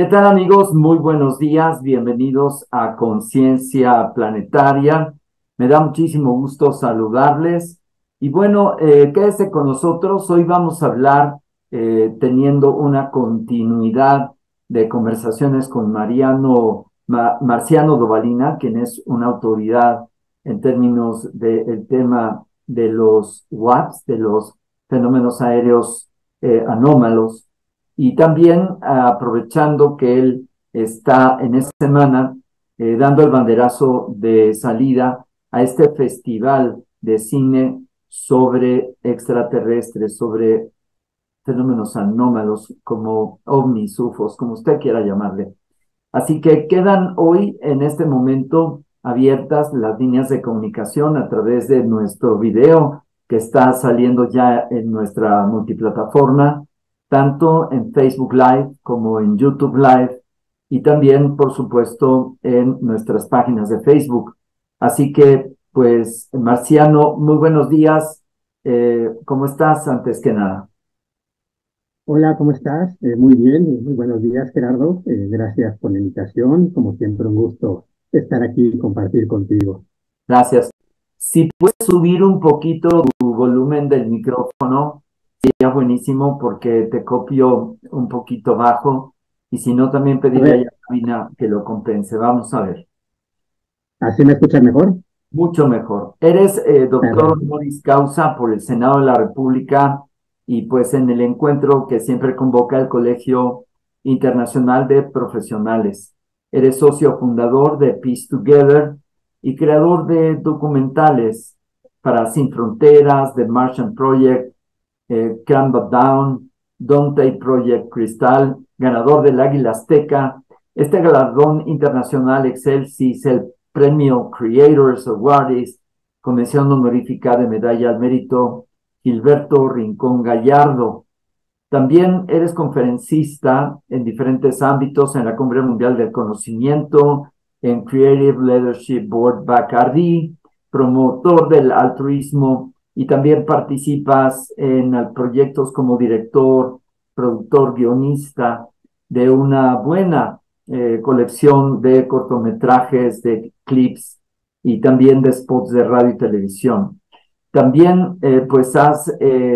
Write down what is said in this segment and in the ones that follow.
¿Qué tal, amigos? Muy buenos días, bienvenidos a Conciencia Planetaria. Me da muchísimo gusto saludarles. Y bueno, quédese con nosotros. Hoy vamos a hablar, teniendo una continuidad de conversaciones con Marciano Dovalina, quien es una autoridad en términos del tema de los WAPs, de los fenómenos aéreos anómalos. Y también aprovechando que él está en esta semana dando el banderazo de salida a este festival de cine sobre extraterrestres, sobre fenómenos anómalos como ovnis, UFOs, como usted quiera llamarle. Así que quedan hoy en este momento abiertas las líneas de comunicación a través de nuestro video que está saliendo ya en nuestra multiplataforma, tanto en Facebook Live como en YouTube Live y también, por supuesto, en nuestras páginas de Facebook. Así que, pues, Marciano, muy buenos días. ¿Cómo estás antes que nada? Hola, ¿cómo estás? Muy bien, muy buenos días, Gerardo. Gracias por la invitación. Como siempre, un gusto estar aquí y compartir contigo. Gracias. Si puedes subir un poquito tu volumen del micrófono, sería buenísimo porque te copio un poquito bajo y si no, también A pedirle a ver, Yasmina que lo compense. Vamos a ver. ¿así me escuchas mejor? Mucho mejor. Eres doctor Perfecto. honoris causa por el Senado de la República y pues en el encuentro que siempre convoca el Colegio Internacional de Profesionales. Eres socio fundador de Peace Together y creador de documentales para Sin Fronteras, The Martian Project, Canva Down, Dante Project Cristal, ganador del Águila Azteca. Este galardón internacional Excelsis, el Premio Creators Awards, Convención Honorífica de Medalla al Mérito Gilberto Rincón Gallardo. También eres conferencista en diferentes ámbitos en la Cumbre Mundial del Conocimiento, en Creative Leadership Board Bacardi, promotor del altruismo y también participas en proyectos como director, productor, guionista de una buena colección de cortometrajes, de clips y también de spots de radio y televisión. También pues has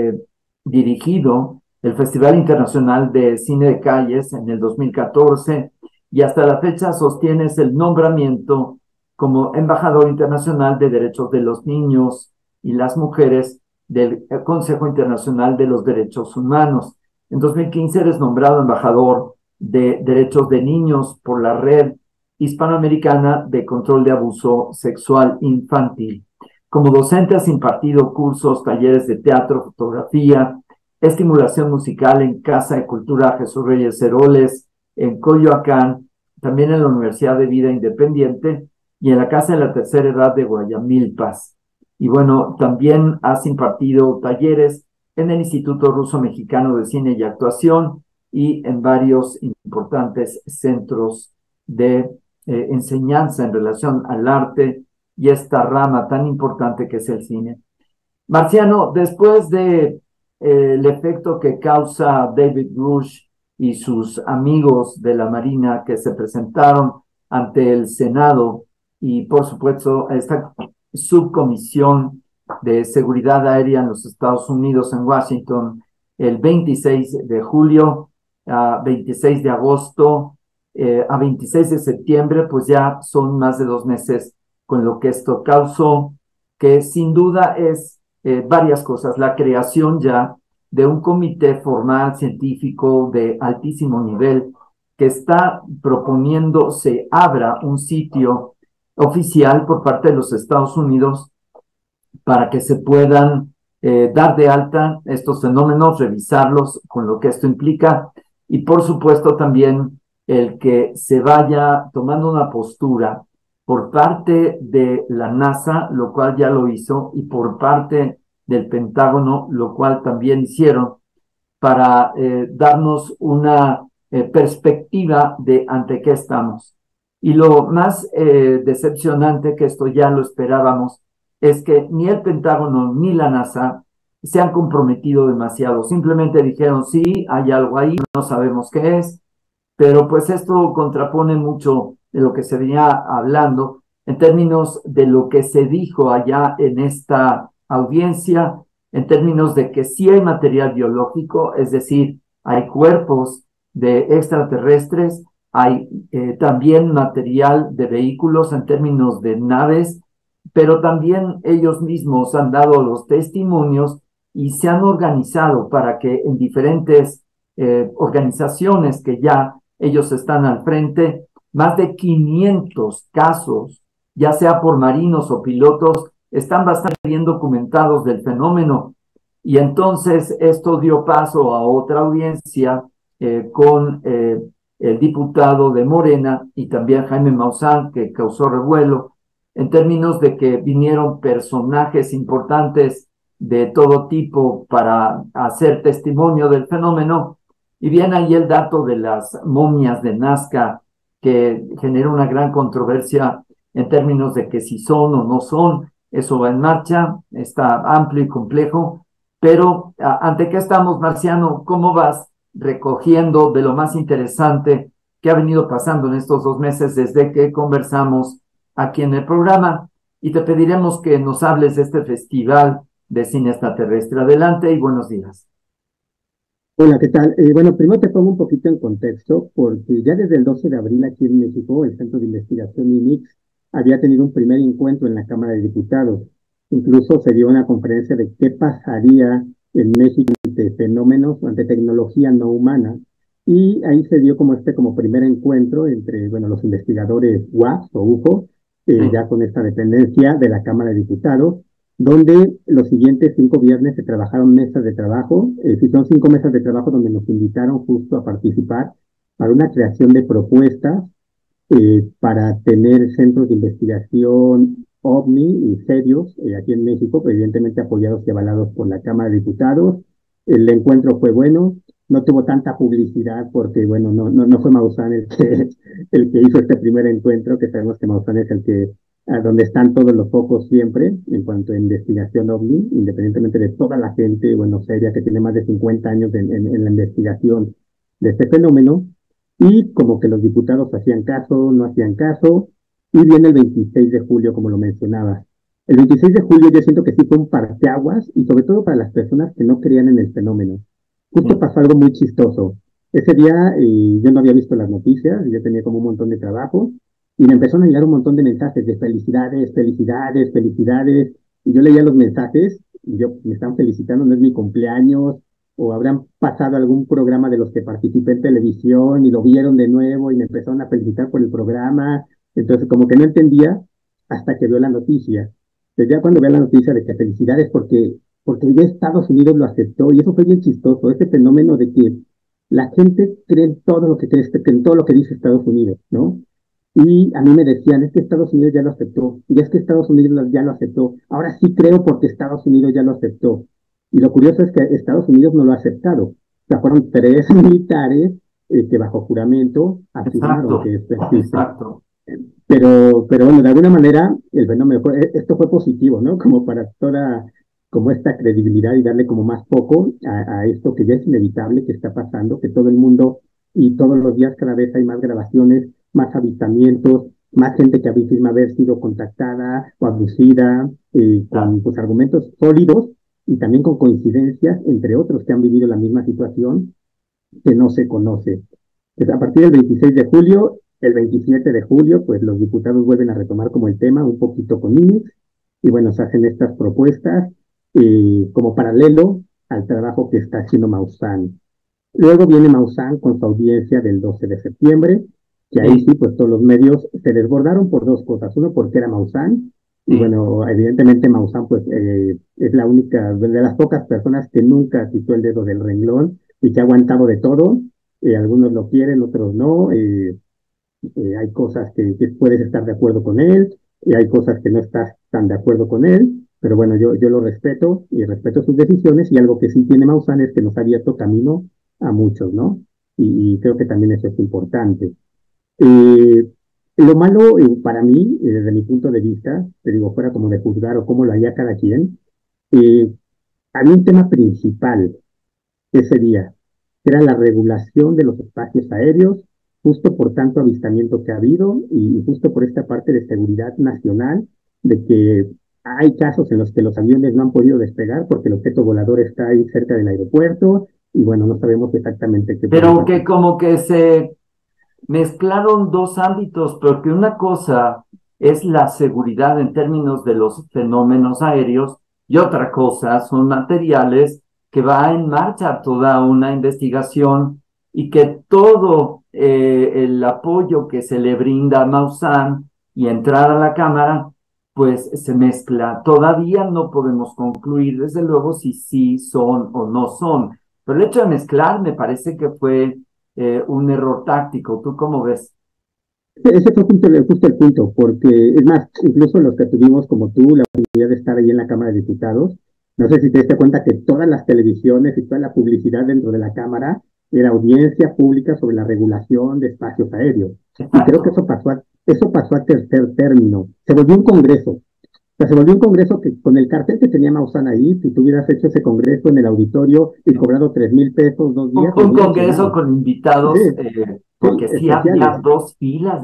dirigido el Festival Internacional de Cine de Calles en el 2014 y hasta la fecha sostienes el nombramiento como embajador internacional de derechos de los niños y las mujeres del Consejo Internacional de los Derechos Humanos. En 2015 eres nombrado embajador de derechos de niños por la Red Hispanoamericana de Control de Abuso Sexual Infantil. Como docente has impartido cursos, talleres de teatro, fotografía, estimulación musical en Casa de Cultura Jesús Reyes Heroles, en Coyoacán, también en la Universidad de Vida Independiente y en la Casa de la Tercera Edad de Guayamilpas. Y bueno, también has impartido talleres en el Instituto Ruso Mexicano de Cine y Actuación y en varios importantes centros de enseñanza en relación al arte y esta rama tan importante que es el cine. Marciano, después de el efecto que causa David Grush y sus amigos de la Marina que se presentaron ante el Senado y por supuesto esta subcomisión de seguridad aérea en los Estados Unidos en Washington el 26 de julio a 26 de agosto a 26 de septiembre, pues ya son más de 2 meses con lo que esto causó, que sin duda es varias cosas. La creación ya de un comité formal científico de altísimo nivel que está proponiendo se abra un sitio oficial por parte de los Estados Unidos para que se puedan dar de alta estos fenómenos, revisarlos con lo que esto implica y por supuesto también el que se vaya tomando una postura por parte de la NASA, lo cual ya lo hizo, y por parte del Pentágono, lo cual también hicieron, para darnos una perspectiva de ante qué estamos. Y lo más decepcionante, que esto ya lo esperábamos, es que ni el Pentágono ni la NASA se han comprometido demasiado. Simplemente dijeron, sí, hay algo ahí, no sabemos qué es, pero pues esto contrapone mucho de lo que se venía hablando en términos de lo que se dijo allá en esta audiencia, en términos de que sí hay material biológico, es decir, hay cuerpos de extraterrestres, hay también material de vehículos en términos de naves, pero también ellos mismos han dado los testimonios y se han organizado para que en diferentes organizaciones que ya ellos están al frente, más de 500 casos, ya sea por marinos o pilotos, están bastante bien documentados del fenómeno. Y entonces esto dio paso a otra audiencia con el diputado de Morena y también Jaime Maussan, que causó revuelo, en términos de que vinieron personajes importantes de todo tipo para hacer testimonio del fenómeno. Y viene ahí el dato de las momias de Nazca, que genera una gran controversia en términos de que si son o no son. Eso va en marcha, está amplio y complejo. Pero ¿ante qué estamos, Marciano? ¿Cómo vas recogiendo de lo más interesante que ha venido pasando en estos 2 meses desde que conversamos aquí en el programa? Y te pediremos que nos hables de este festival de cine extraterrestre. Adelante y buenos días. Hola, ¿qué tal? Bueno, primero te pongo un poquito en contexto, porque ya desde el 12 de abril aquí en México, el Centro de Investigación INIX había tenido un primer encuentro en la Cámara de Diputados. Incluso se dio una conferencia de qué pasaría en México ante fenómenos, ante tecnología no humana. Y ahí se dio como primer encuentro entre, bueno, los investigadores UAPS o UFO, Sí. ya con esta dependencia de la Cámara de Diputados, donde los siguientes 5 viernes se trabajaron mesas de trabajo, son 5 mesas de trabajo donde nos invitaron justo a participar para una creación de propuestas para tener centros de investigación OVNI y serios aquí en México, evidentemente apoyados y avalados por la Cámara de Diputados. El encuentro fue bueno, no tuvo tanta publicidad porque, bueno, no fue Maussan el que hizo este primer encuentro, que sabemos que Maussan es el que a donde están todos los focos siempre en cuanto a investigación OVNI, independientemente de toda la gente, bueno, seria, que tiene más de 50 años en la investigación de este fenómeno, y como que los diputados hacían caso, no hacían caso, y viene el 26 de julio, como lo mencionaba. El 26 de julio yo siento que sí fue un parteaguas, y sobre todo para las personas que no creían en el fenómeno. Justo Sí. pasó algo muy chistoso. Ese día yo no había visto las noticias, yo tenía como un montón de trabajo, y me empezaron a llegar un montón de mensajes de felicidades, felicidades, felicidades. Y yo leía los mensajes, y yo me están felicitando, no es mi cumpleaños, o habrán pasado algún programa de los que participé en televisión y lo vieron de nuevo y me empezaron a felicitar por el programa. Entonces, como que no entendía hasta que veo la noticia. Entonces, ya cuando veo la noticia de que felicidades porque ya Estados Unidos lo aceptó, y eso fue bien chistoso, este fenómeno de que la gente cree en todo lo que cree, en todo lo que dice Estados Unidos, ¿no? Y a mí me decían, es que Estados Unidos ya lo aceptó, y es que Estados Unidos ya lo aceptó. Ahora sí creo porque Estados Unidos ya lo aceptó. Y lo curioso es que Estados Unidos no lo ha aceptado. O sea, fueron 3 militares que bajo juramento afirmaron que Exacto, esto existe. exacto. Pero bueno, de alguna manera el fenómeno esto fue positivo, ¿no? Como para toda, como esta credibilidad y darle como más foco a esto que ya es inevitable que está pasando, que todo el mundo y todos los días cada vez hay más grabaciones, más avistamientos, más gente que afirma haber sido contactada o abducida, Claro. con pues, argumentos sólidos y también con coincidencias entre otros que han vivido la misma situación que no se conoce. Pues a partir del 26 de julio, el 27 de julio, pues los diputados vuelven a retomar como el tema un poquito con INEX y bueno, se hacen estas propuestas como paralelo al trabajo que está haciendo Maussan. Luego viene Maussan con su audiencia del 12 de septiembre, que ahí Sí, sí, pues todos los medios se desbordaron por dos cosas. Uno, porque era Maussan, y sí, bueno, evidentemente Maussan pues es la única, de las pocas personas que nunca quitó el dedo del renglón y que ha aguantado de todo. Algunos lo quieren, otros no. Hay cosas que puedes estar de acuerdo con él y hay cosas que no estás tan de acuerdo con él, pero bueno, yo lo respeto y respeto sus decisiones y algo que sí tiene Maussan es que nos ha abierto camino a muchos, ¿no? Y creo que también eso es importante. Eh, lo malo para mí, desde mi punto de vista, te digo, fuera como de juzgar o cómo lo haría cada quien, eh, había un tema principal ese día, que era la regulación de los espacios aéreos justo por tanto avistamiento que ha habido y justo por esta parte de seguridad nacional, de que hay casos en los que los aviones no han podido despegar porque el objeto volador está ahí cerca del aeropuerto y bueno, no sabemos exactamente qué puede Pero pasar. que como que se mezclaron dos ámbitos, porque una cosa es la seguridad en términos de los fenómenos aéreos y otra cosa son materiales que va en marcha toda una investigación y que todo el apoyo que se le brinda a Maussan y entrar a la Cámara, pues se mezcla. Todavía no podemos concluir, desde luego, si sí son o no son. Pero el hecho de mezclar me parece que fue un error táctico. ¿Tú cómo ves? Ese fue justo el punto, porque es más, incluso los que tuvimos como tú la oportunidad de estar ahí en la Cámara de Diputados, no sé si te diste cuenta que todas las televisiones y toda la publicidad dentro de la Cámara era audiencia pública sobre la regulación de espacios aéreos. Y creo que Exacto. eso pasó a tercer término. Se volvió un congreso. O sea, se volvió un congreso que con el cartel que tenía Maussan ahí, si tú hubieras hecho ese congreso en el auditorio y cobrado 3,000 pesos 2 días, lo Un hubieras congreso llenado. con Sí, invitados, sí, porque sí había especiales, dos filas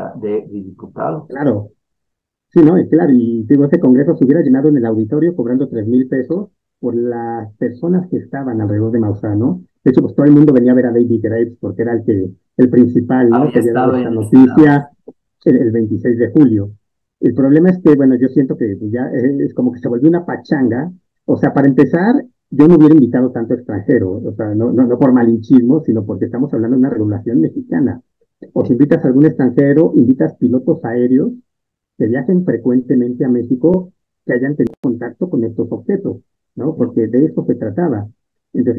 de diputados. claro. Sí, no, y claro, y digo, ese congreso se hubiera llenado en el auditorio cobrando 3,000 pesos por las personas que estaban alrededor de Maussan, ¿no? De hecho, pues todo el mundo venía a ver a David Graves porque era el principal, ¿no? Había Que había dado estado esta en el Senado. noticia el 26 de julio. El problema es que, bueno, yo siento que pues, ya es como que se volvió una pachanga. O sea, para empezar, yo no hubiera invitado tanto extranjero, o sea, no por malinchismo, sino porque estamos hablando de una regulación mexicana. O si invitas a algún extranjero, invitas pilotos aéreos que viajen frecuentemente a México, que hayan tenido contacto con estos objetos, ¿no? Porque de eso se trataba. Entonces,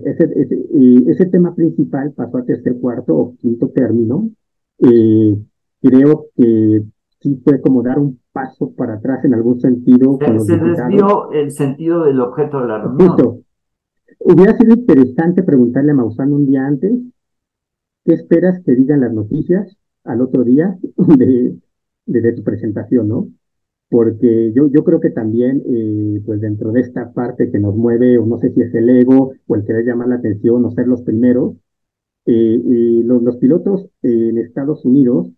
ese tema principal pasó a tercer, cuarto o quinto término. Eh, Creo que sí fue como dar un paso para atrás en algún sentido con los Se diputados. desvió el sentido del objeto de la reunión. Justo, hubiera sido interesante preguntarle a Maussan un día antes, ¿qué esperas que digan las noticias al otro día de tu presentación, ¿no? Porque yo creo que también, pues dentro de esta parte que nos mueve, o no sé si es el ego, o el querer llamar la atención, o ser los primeros, los pilotos en Estados Unidos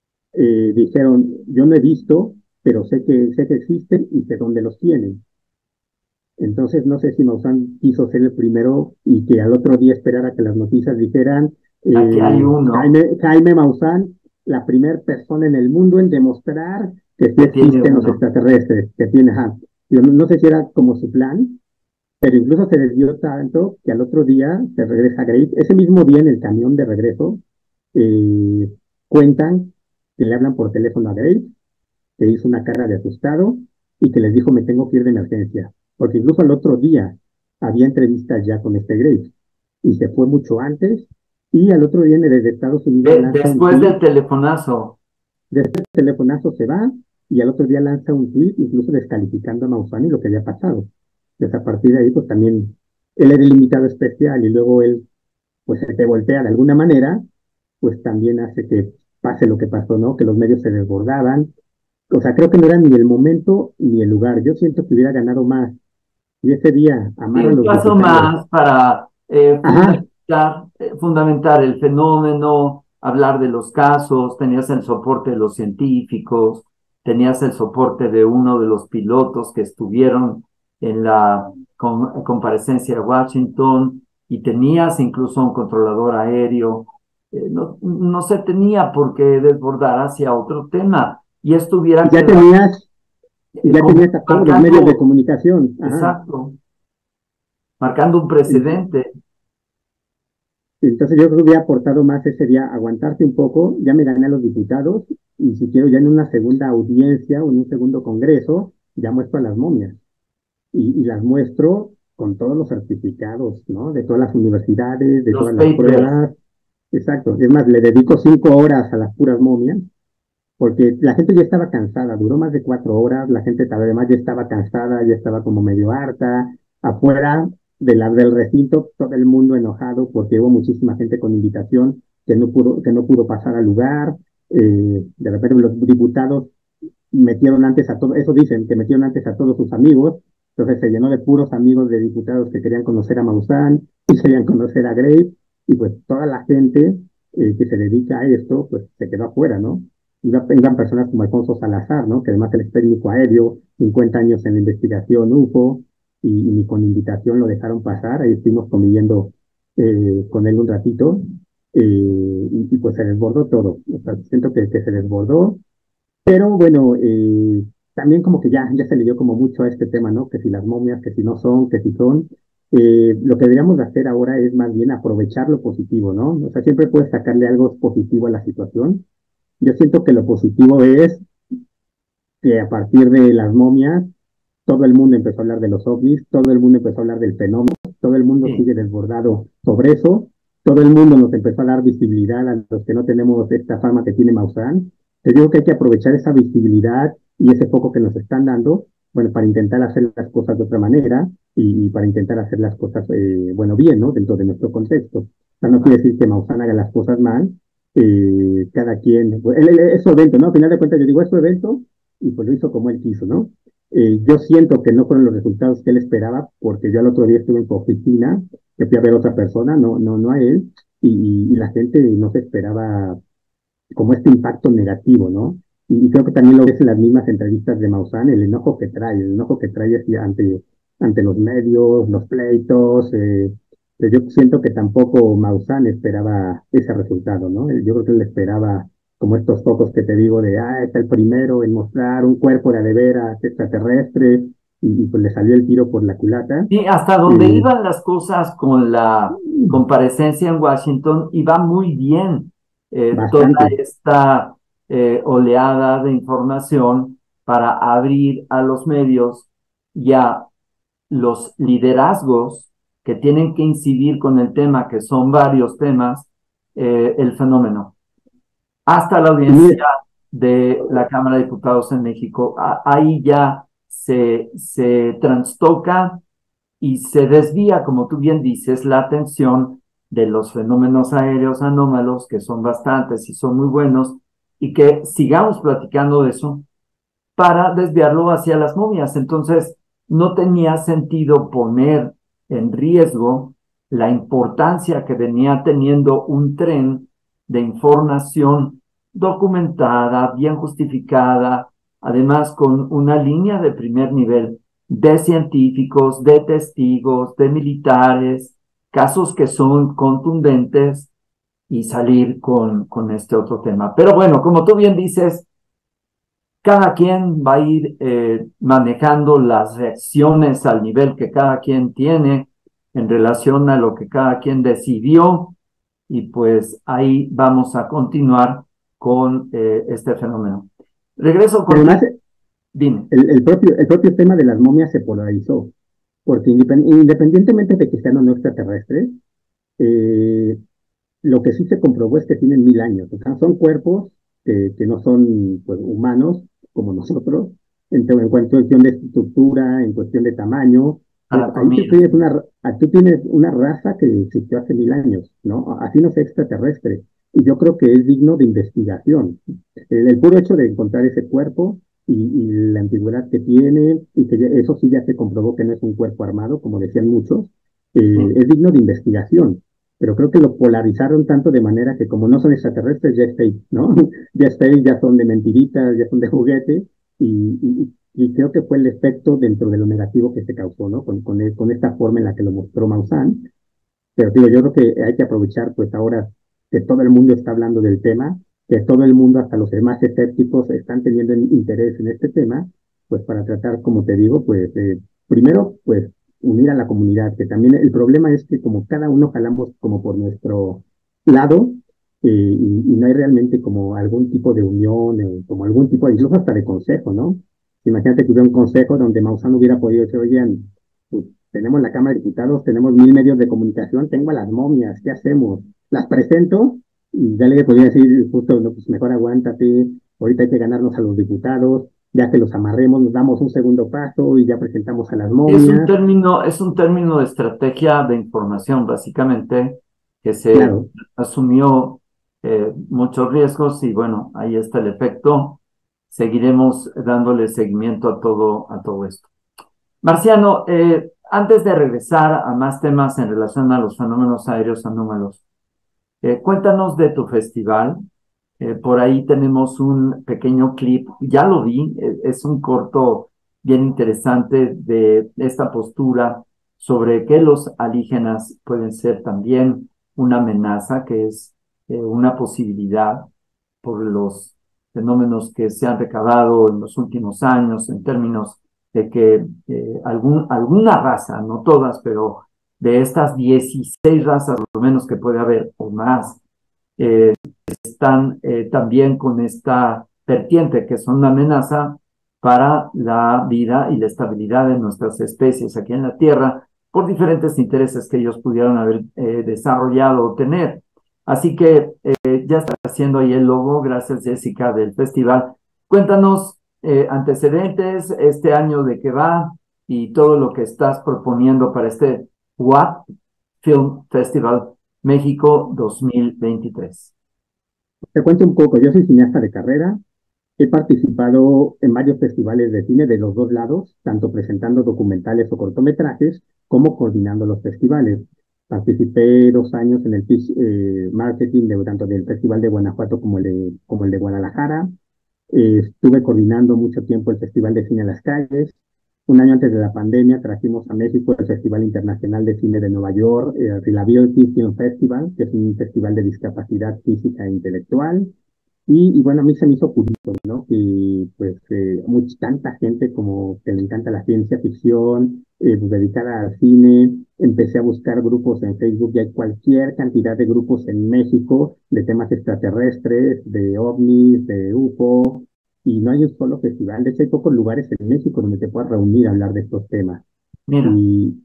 dijeron, yo no he visto, pero sé que existen y sé dónde los tienen. Entonces, no sé si Maussan quiso ser el primero y que al otro día esperara que las noticias dijeran, Aquí hay uno Jaime Maussan, la primera persona en el mundo en demostrar que sí que tiene existen los uno. extraterrestres, que tiene, ajá. Yo no sé si era como su plan, pero incluso se desvió tanto que al otro día se regresa a Grace. Ese mismo día en el camión de regreso, eh, cuentan que le hablan por teléfono a Grace, que hizo una cara de asustado y que les dijo me tengo que ir de emergencia, porque incluso al otro día había entrevistas ya con este Graves y se fue mucho antes y al otro día desde Estados Unidos lanza un Después tweet, del telefonazo, de este telefonazo se va y al otro día lanza un tweet incluso descalificando a Maussan y lo que había pasado. Entonces a partir de ahí pues también él era el invitado especial y luego él pues se te voltea de alguna manera, pues también hace que pase lo que pasó, ¿no? Que los medios se desbordaban, o sea, creo que no era ni el momento ni el lugar. Yo siento que hubiera ganado más. Y ese día, y amar a un los paso diputados. más para Ajá, fundamentar el fenómeno, hablar de los casos, tenías el soporte de los científicos, tenías el soporte de uno de los pilotos que estuvieron en la comparecencia de Washington y tenías incluso un controlador aéreo. No se tenía por qué desbordar hacia otro tema y esto hubiera y ya quedado tenías, y ya como tenías a todos los medios de marcando, comunicación. Ajá. exacto, marcando un Ent- precedente. Entonces yo creo que hubiera aportado más ese día, aguantarte un poco, ya me gané a los diputados, y si quiero ya en una segunda audiencia o en un segundo congreso, ya muestro a las momias. Y las muestro con todos los certificados, ¿no? De todas las universidades, de Los todas las papers, pruebas. Exacto. Es más, le dedico 5 horas a las puras momias porque la gente ya estaba cansada, duró más de 4 horas, la gente además ya estaba cansada, ya estaba como medio harta, afuera del recinto, todo el mundo enojado porque hubo muchísima gente con invitación que no pudo pasar al lugar, de repente los diputados metieron antes a todos, eso dicen, que metieron antes a todos sus amigos, entonces se llenó de puros amigos de diputados que querían conocer a Maussan y querían conocer a Graves, y pues toda la gente que se dedica a esto, pues se quedó afuera, ¿no? Iban personas como Alfonso Salazar, ¿no? Que además él es técnico aéreo, 50 años en la investigación UFO, y ni con invitación lo dejaron pasar, ahí estuvimos conviviendo con él un ratito, y pues se desbordó todo, o sea, siento que se desbordó, pero bueno, también como que ya se le dio como mucho a este tema, ¿no? Que si las momias, que si no son, que si son. Lo que deberíamos de hacer ahora es más bien aprovechar lo positivo, ¿no? O sea, siempre puedes sacarle algo positivo a la situación. Yo siento que lo positivo es que a partir de las momias, todo el mundo empezó a hablar de los ovnis, todo el mundo empezó a hablar del fenómeno, todo el mundo Sí. sigue desbordado sobre eso, todo el mundo nos empezó a dar visibilidad a los que no tenemos esta fama que tiene Maussan. Te digo que hay que aprovechar esa visibilidad y ese foco que nos están dando, bueno, para intentar hacer las cosas de otra manera y para intentar hacer las cosas, bueno, bien, ¿no? Dentro de nuestro contexto. O sea, no quiere decir que Maussan haga las cosas mal, cada quien, pues, es su evento, ¿no? Al final de cuentas yo digo, es su evento y pues lo hizo como él quiso, ¿no? Yo siento que no fueron los resultados que él esperaba, porque yo al otro día estuve en oficina, que fui a ver a otra persona, no a él, y la gente no se esperaba como este impacto negativo, ¿no? Y creo que también lo ves en las mismas entrevistas de Maussan, el enojo que trae así ante los medios, los pleitos, pero yo siento que tampoco Maussan esperaba ese resultado, ¿no? Yo creo que él esperaba como estos focos que te digo de, está el primero en mostrar un cuerpo de veras extraterrestre, y pues le salió el tiro por la culata. Y hasta donde Eh, iban las cosas con la comparecencia en Washington, iba muy bien toda Bastante. esta oleada de información para abrir a los medios y a los liderazgos que tienen que incidir con el tema, que son varios temas, el fenómeno. Hasta la Y mira, audiencia de la Cámara de Diputados en México, ahí ya se trastoca y se desvía, como tú bien dices, la atención de los fenómenos aéreos anómalos, que son bastantes y son muy buenos, y que sigamos platicando de eso para desviarlo hacia las momias. Entonces, no tenía sentido poner en riesgo la importancia que venía teniendo un tren de información documentada, bien justificada, además con una línea de primer nivel de científicos, de testigos, de militares, casos que son contundentes y salir con este otro tema. Pero bueno, como tú bien dices, cada quien va a ir manejando las reacciones al nivel que cada quien tiene en relación a lo que cada quien decidió y pues ahí vamos a continuar con este fenómeno. Regreso y además, contigo, dime. el propio tema de las momias se polarizó, porque independientemente de que sean o no extraterrestres, eh, lo que sí se comprobó es que tienen 1000 años. O sea, son cuerpos que no son pues, humanos como nosotros, en cuestión de estructura, en cuestión de tamaño. Pues, ahí Anatomía, sí. tú tienes una raza que existió hace 1000 años, ¿no? Así no sea extraterrestre. Y yo creo que es digno de investigación. El puro hecho de encontrar ese cuerpo y la antigüedad que tiene, y que eso sí ya se comprobó que no es un cuerpo armado, como decían muchos, Sí. es digno de investigación, pero creo que lo polarizaron tanto de manera que como no son extraterrestres, ya es fake, ¿no? Ya es fake, ya son de mentiritas, ya son de juguete, y creo que fue el efecto dentro de lo negativo que se causó, ¿no? Con esta forma en la que lo mostró Maussan. Pero digo, yo creo que hay que aprovechar pues ahora que todo el mundo está hablando del tema, que todo el mundo, hasta los demás escépticos, están teniendo interés en este tema, pues para tratar, como te digo, pues primero, pues unir a la comunidad, que también el problema es que como cada uno jalamos como por nuestro lado, y no hay realmente como algún tipo de unión, como algún tipo, incluso hasta de consejo, ¿no? Imagínate que hubiera un consejo donde Maussan hubiera podido decir, oigan, pues, tenemos la Cámara de Diputados, tenemos 1000 medios de comunicación, tengo a las momias, ¿qué hacemos? Las presento y ya le podría decir justo, no, pues mejor aguántate, ahorita hay que ganarnos a los diputados, ya que los amarremos, nos damos un segundo paso y ya presentamos a las momias. Es un término de estrategia de información, básicamente, que se Claro, asumió muchos riesgos y bueno, ahí está el efecto. Seguiremos dándole seguimiento a todo esto. Marciano, antes de regresar a más temas en relación a los fenómenos aéreos anómalos, Cuéntanos de tu festival. Por ahí tenemos un pequeño clip, ya lo vi, es un corto bien interesante de esta postura sobre que los alienígenas pueden ser también una amenaza, que es una posibilidad por los fenómenos que se han recabado en los últimos años en términos de que alguna raza, no todas, pero de estas 16 razas, por lo menos que puede haber o más, eh, están también con esta vertiente que son una amenaza para la vida y la estabilidad de nuestras especies aquí en la Tierra por diferentes intereses que ellos pudieron haber desarrollado o tener. Así que ya está haciendo ahí el logo, gracias Jessica del festival. Cuéntanos antecedentes, este año de qué va y todo lo que estás proponiendo para este What Film Festival México 2023. Te cuento un poco, yo soy cineasta de carrera, he participado en varios festivales de cine de los dos lados, tanto presentando documentales o cortometrajes como coordinando los festivales. Participé 2 años en el pitch marketing tanto del Festival de Guanajuato como el de Guadalajara. Estuve coordinando mucho tiempo el Festival de Cine a las Calles. Un año antes de la pandemia trajimos a México el Festival Internacional de Cine de Nueva York, el Reliability Film Festival, que es un festival de discapacidad física e intelectual. Y bueno, a mí se me hizo curioso, ¿no? Que pues tanta gente como que le encanta la ciencia ficción, pues, dedicada al cine. Empecé a buscar grupos en Facebook y hay cualquier cantidad de grupos en México de temas extraterrestres, de ovnis, de UFO, y no hay un solo festival. De hecho, hay pocos lugares en México donde te puedas reunir a hablar de estos temas. Mira, Y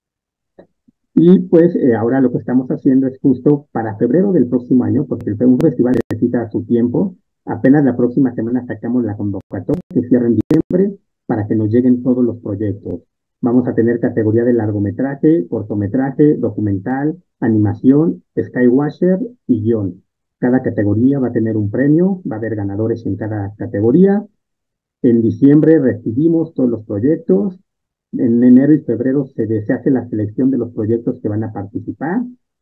y pues ahora lo que estamos haciendo es justo para febrero del próximo año, porque un festival necesita su tiempo. Apenas la próxima semana sacamos la convocatoria que cierra en diciembre para que nos lleguen todos los proyectos. Vamos a tener categoría de largometraje, cortometraje, documental, animación, skywasher y guión. Cada categoría va a tener un premio, va a haber ganadores en cada categoría. En diciembre recibimos todos los proyectos. En enero y febrero se hace la selección de los proyectos que van a participar.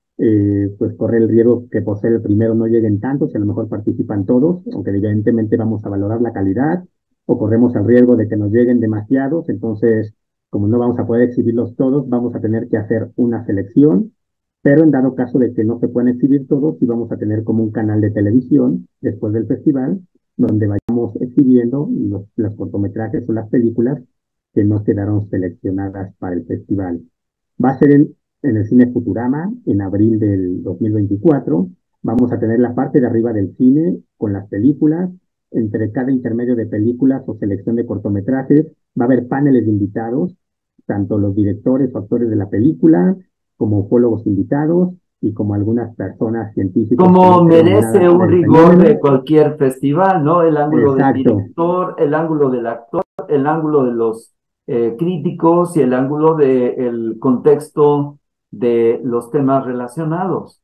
Pues corre el riesgo que por ser el primero no lleguen tantos, y a lo mejor participan todos, aunque evidentemente vamos a valorar la calidad, o corremos el riesgo de que nos lleguen demasiados. Entonces, como no vamos a poder exhibirlos todos, vamos a tener que hacer una selección, pero en dado caso de que no se puedan exhibir todos, sí vamos a tener como un canal de televisión después del festival, donde vayamos exhibiendo los cortometrajes o las películas que no quedaron seleccionadas para el festival. Va a ser en el Cine Futurama en abril del 2024. Vamos a tener la parte de arriba del cine con las películas. Entre cada intermedio de películas o selección de cortometrajes va a haber paneles de invitados, tanto los directores o actores de la película, como ufólogos invitados y como algunas personas científicas que no como creen merece nada un del rigor fenómeno. de cualquier festival, ¿no? El ángulo del Exacto. director, el ángulo del actor, el ángulo de los críticos y el ángulo del contexto de los temas relacionados.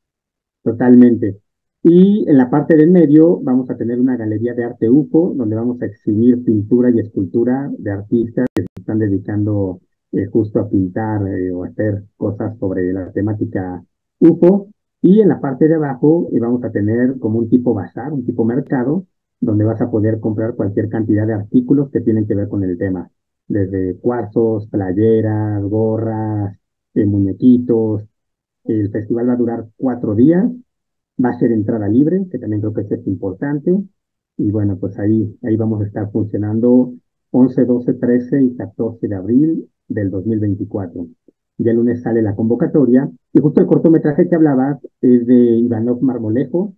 Totalmente. Y en la parte del medio vamos a tener una galería de arte UFO, donde vamos a exhibir pintura y escultura de artistas que se están dedicando justo a pintar o a hacer cosas sobre la temática UFO. Y en la parte de abajo vamos a tener como un tipo bazar, un tipo mercado, donde vas a poder comprar cualquier cantidad de artículos que tienen que ver con el tema, desde cuarzos, playeras, gorras, muñequitos. El festival va a durar 4 días, va a ser entrada libre, que también creo que eso es importante. Y bueno, pues ahí vamos a estar funcionando 11, 12, 13 y 14 de abril del 2024. Ya el lunes sale la convocatoria. Y justo el cortometraje que hablabas es de Ivanov Marmolejo.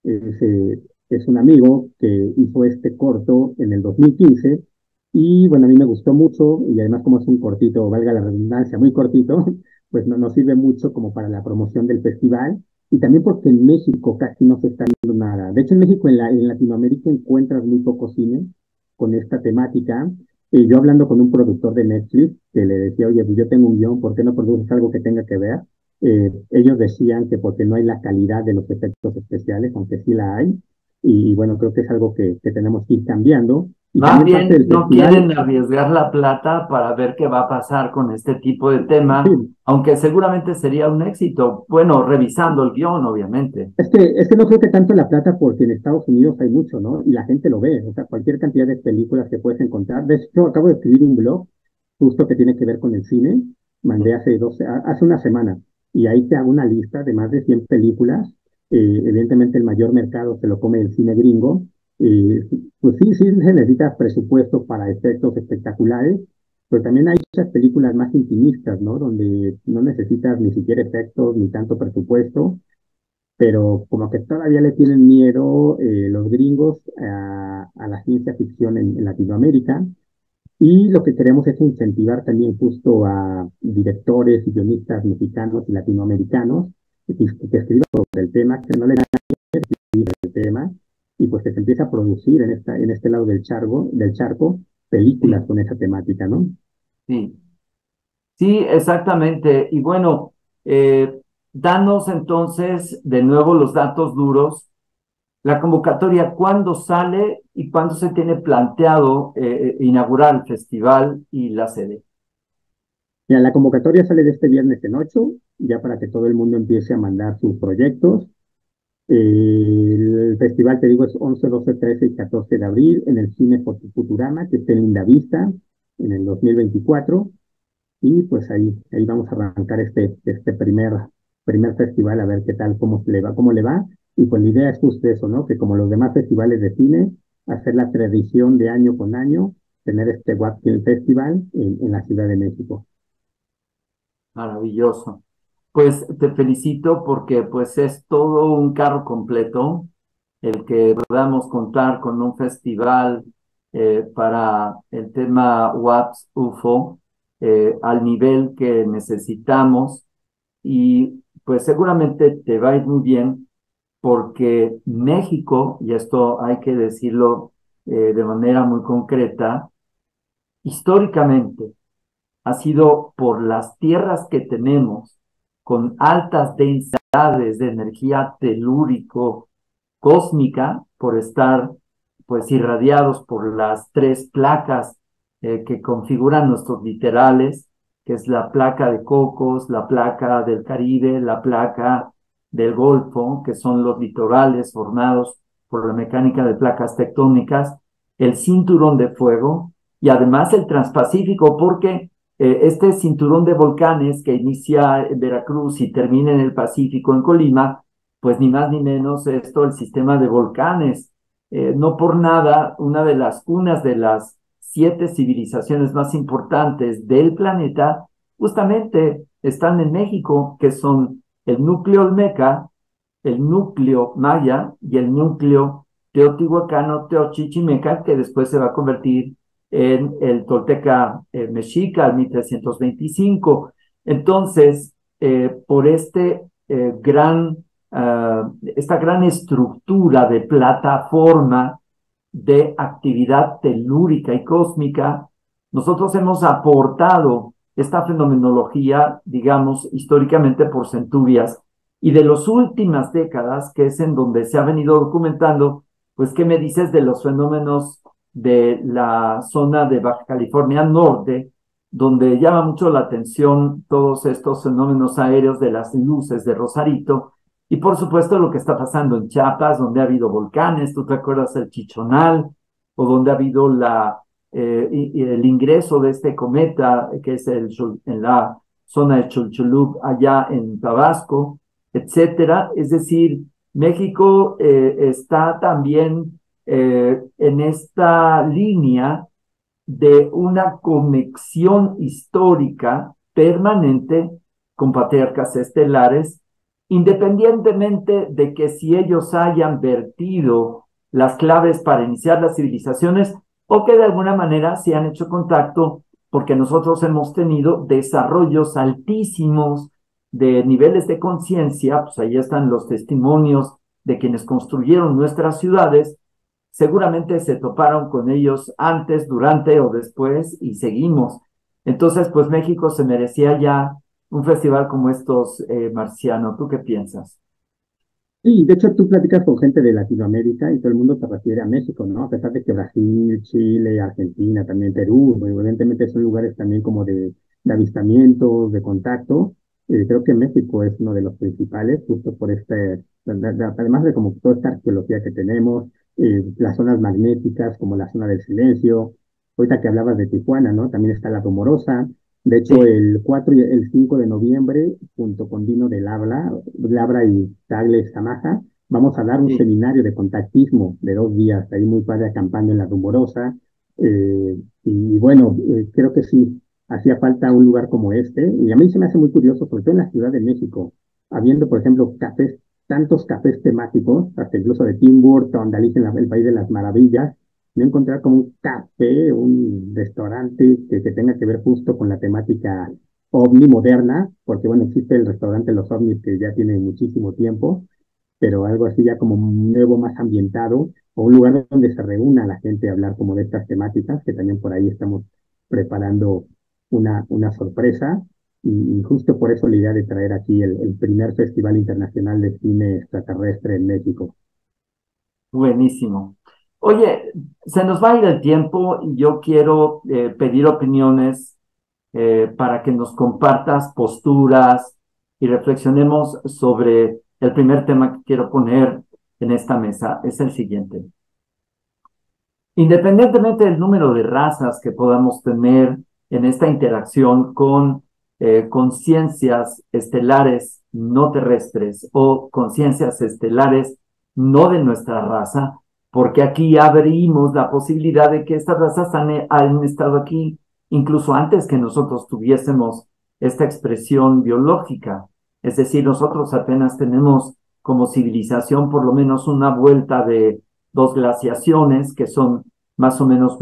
Es un amigo que hizo este corto en el 2015. Y bueno, a mí me gustó mucho. Y además, como es un cortito, valga la redundancia, muy cortito, pues no nos sirve mucho como para la promoción del festival y también porque en México casi no se está viendo nada. De hecho, en México, en Latinoamérica, encuentras muy poco cine con esta temática. Yo hablando con un productor de Netflix, que le decía, oye, pues yo tengo un guión, ¿por qué no produces algo que tenga que ver? Ellos decían que porque no hay la calidad de los efectos especiales, aunque sí la hay. Y bueno, creo que es algo que tenemos que ir cambiando. Y Más también parte bien del no festival, quieren arriesgar la plata para ver qué va a pasar con este tipo de tema, sí, aunque seguramente sería un éxito. Bueno, revisando el guión, obviamente. es que no creo que tanto la plata, porque en Estados Unidos hay mucho, ¿no? Y la gente lo ve, o sea, cualquier cantidad de películas que puedes encontrar. De hecho, acabo de escribir un blog justo que tiene que ver con el cine, mandé hace una semana, y ahí te hago una lista de más de 100 películas. Evidentemente el mayor mercado se lo come el cine gringo. Pues sí, sí se necesita presupuesto para efectos espectaculares, pero también hay muchas películas más intimistas, ¿no? Donde no necesitas ni siquiera efectos ni tanto presupuesto, pero como que todavía le tienen miedo los gringos a la ciencia ficción en Latinoamérica. Y lo que queremos es incentivar también justo a directores y guionistas mexicanos y latinoamericanos que escriban sobre el tema, que no le dan el tema, y pues que se empiece a producir en este lado del charco películas Sí, con esa temática, ¿no? sí. Sí, exactamente. Y bueno, danos entonces de nuevo los datos duros. La convocatoria, ¿cuándo sale y cuándo se tiene planteado inaugurar el festival y la sede? Mira, la convocatoria sale de este viernes en 8, ya para que todo el mundo empiece a mandar sus proyectos. El festival, te digo, es 11, 12, 13 y 14 de abril en el Cine Futurama, que está en Lindavista, en el 2024. Y pues ahí vamos a arrancar este primer festival, a ver qué tal, cómo le va. Y pues la idea es justo eso, ¿no? Que como los demás festivales de cine, hacer la tradición de año con año, tener este WAP Film Festival en la Ciudad de México. Maravilloso. Pues te felicito porque pues es todo un carro completo el que podamos contar con un festival para el tema WAPS UFO al nivel que necesitamos y pues seguramente te va a ir muy bien porque México, y esto hay que decirlo de manera muy concreta, históricamente ha sido por las tierras que tenemos con altas densidades de energía telúrico cósmica, por estar pues irradiados por las tres placas que configuran nuestros literales, que es la placa de Cocos, la placa del Caribe, la placa del Golfo, que son los litorales formados por la mecánica de placas tectónicas, el cinturón de fuego y además el Transpacífico, porque este cinturón de volcanes que inicia en Veracruz y termina en el Pacífico, en Colima, pues ni más ni menos esto, el sistema de volcanes. No por nada, unas de las 7 civilizaciones más importantes del planeta, justamente están en México, que son el núcleo olmeca, el núcleo maya y el núcleo teotihuacano, teochichimeca, que después se va a convertir en el tolteca mexica, al 1325. Entonces, por esta gran estructura de plataforma de actividad telúrica y cósmica, nosotros hemos aportado esta fenomenología, digamos, históricamente por centurias, y de las últimas décadas, que es en donde se ha venido documentando, pues, ¿qué me dices de los fenómenos de la zona de Baja California Norte, donde llama mucho la atención todos estos fenómenos aéreos de las luces de Rosarito? Y por supuesto lo que está pasando en Chiapas, donde ha habido volcanes, tú te acuerdas del Chichonal, o donde ha habido el ingreso de este cometa, que es en la zona de Chulchulub, allá en Tabasco, etcétera. Es decir, México está también en esta línea de una conexión histórica permanente con patriarcas estelares, independientemente de que si ellos hayan vertido las claves para iniciar las civilizaciones o que de alguna manera se han hecho contacto, porque nosotros hemos tenido desarrollos altísimos de niveles de conciencia, pues ahí están los testimonios de quienes construyeron nuestras ciudades. Seguramente se toparon con ellos antes, durante o después y seguimos. Entonces, pues México se merecía ya un festival como estos, Marciano. ¿Tú qué piensas? Sí, de hecho tú platicas con gente de Latinoamérica y todo el mundo se refiere a México, ¿no? A pesar de que Brasil, Chile, Argentina, también Perú, bueno, evidentemente son lugares también como de avistamientos, de contacto. Creo que México es uno de los principales, justo por además de como toda esta arqueología que tenemos, las zonas magnéticas como la zona del silencio. Ahorita que hablabas de Tijuana, ¿no? También está la Rumorosa. De hecho, Sí, el 4 y el 5 de noviembre, junto con Dino de Labra y Tagle Samaja, vamos a dar un sí. seminario de contactismo de 2 días, ahí muy padre acampando en la Rumorosa. Y bueno, creo que sí, hacía falta un lugar como este. Y a mí se me hace muy curioso, sobre todo en la Ciudad de México, habiendo, por ejemplo, cafés, tantos cafés temáticos, hasta incluso de Tim Burton, de Alicia en el País de las Maravillas, no encontrar como un café, un restaurante que tenga que ver justo con la temática ovni moderna, porque bueno, existe el restaurante Los OVNIs que ya tiene muchísimo tiempo, pero algo así ya como nuevo, más ambientado, o un lugar donde se reúna la gente a hablar como de estas temáticas, que también por ahí estamos preparando una sorpresa, y justo por eso la idea de traer aquí el primer Festival Internacional de Cine Extraterrestre en México. Buenísimo. Oye, se nos va a ir el tiempo y yo quiero pedir opiniones para que nos compartas posturas y reflexionemos sobre el primer tema que quiero poner en esta mesa. Es el siguiente. Independientemente del número de razas que podamos tener en esta interacción con conciencias estelares no terrestres o conciencias estelares no de nuestra raza, porque aquí abrimos la posibilidad de que estas razas han estado aquí incluso antes que nosotros tuviésemos esta expresión biológica. Es decir, nosotros apenas tenemos como civilización por lo menos una vuelta de dos glaciaciones que son más o menos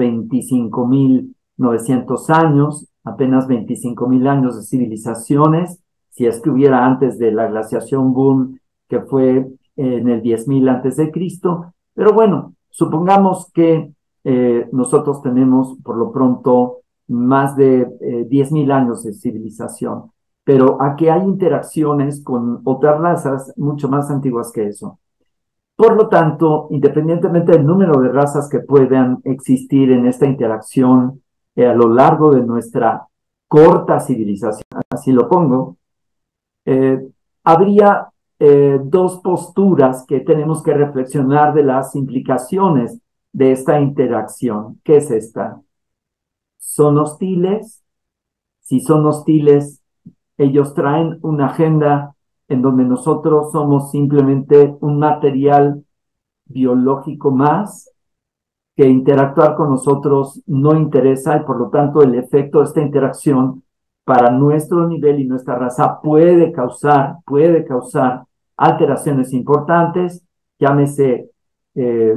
25.900 años, apenas 25.000 años de civilizaciones, si es que hubiera antes de la glaciación boom, que fue en el 10.000 antes de Cristo. Pero bueno, supongamos que nosotros tenemos por lo pronto más de 10.000 años de civilización, pero aquí hay interacciones con otras razas mucho más antiguas que eso. Por lo tanto, independientemente del número de razas que puedan existir en esta interacción a lo largo de nuestra corta civilización, así lo pongo, eh, habría dos posturas que tenemos que reflexionar de las implicaciones de esta interacción. ¿Qué es esta? ¿Son hostiles? Si son hostiles, ellos traen una agenda en donde nosotros somos simplemente un material biológico más, que interactuar con nosotros no interesa y por lo tanto el efecto de esta interacción para nuestro nivel y nuestra raza puede causar alteraciones importantes, llámese eh,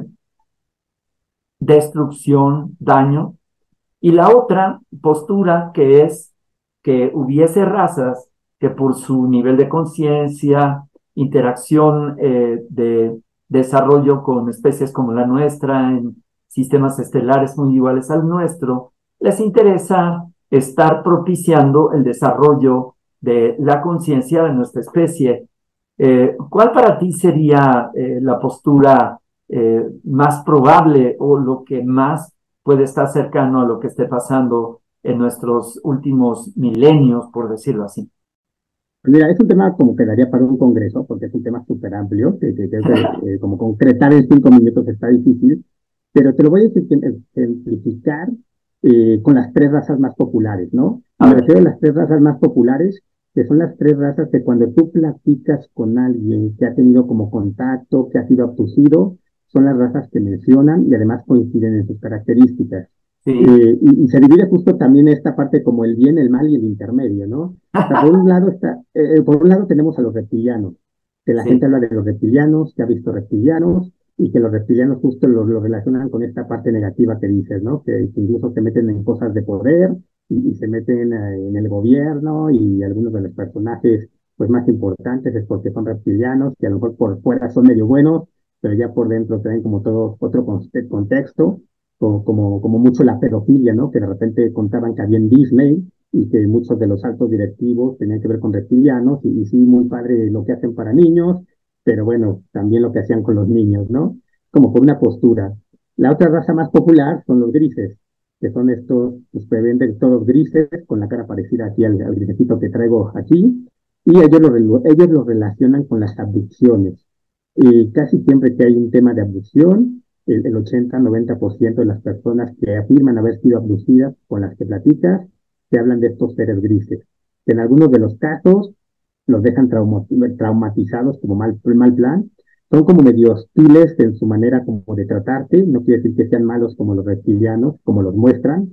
destrucción, daño. Y la otra postura que es que hubiese razas que por su nivel de conciencia, interacción de desarrollo con especies como la nuestra, en sistemas estelares muy iguales al nuestro, les interesa estar propiciando el desarrollo de la conciencia de nuestra especie. ¿Cuál para ti sería la postura más probable o lo que más puede estar cercano a lo que esté pasando en nuestros últimos milenios, por decirlo así? Mira, es un tema como que daría para un congreso, porque es un tema súper amplio, que creo que como concretar en 5 minutos está difícil, pero te lo voy a simplificar con las tres razas más populares, ¿no? Y A me ver, refiero a las tres razas más populares, que son las tres razas que cuando tú platicas con alguien que ha tenido como contacto, que ha sido abducido, son las razas que mencionan y además coinciden en sus características. sí. Y se divide justo también esta parte como el bien, el mal y el intermedio, ¿no? O sea, por un lado tenemos a los reptilianos, que la gente Sí, habla de los reptilianos, que ha visto reptilianos, y que los reptilianos justo lo relacionan con esta parte negativa que dices, ¿no? Que incluso se meten en cosas de poder y se meten en el gobierno y algunos de los personajes pues más importantes es porque son reptilianos, que a lo mejor por fuera son medio buenos, pero ya por dentro tienen como todo otro contexto, como mucho la pedofilia, ¿no? Que de repente contaban que había en Disney y que muchos de los altos directivos tenían que ver con reptilianos y sí, muy padre lo que hacen para niños, pero bueno, también lo que hacían con los niños, ¿no? Como por una postura. La otra raza más popular son los grises, que son estos, pues que venden todos grises, con la cara parecida aquí al grisecito que traigo aquí, y ellos lo relacionan con las abducciones. Y casi siempre que hay un tema de abducción, el 80-90% de las personas que afirman haber sido abducidas con las que platicas, te hablan de estos seres grises. En algunos de los casos los dejan traumatizados como mal plan. Son como medio hostiles en su manera como de tratarte, no quiere decir que sean malos como los reptilianos, como los muestran.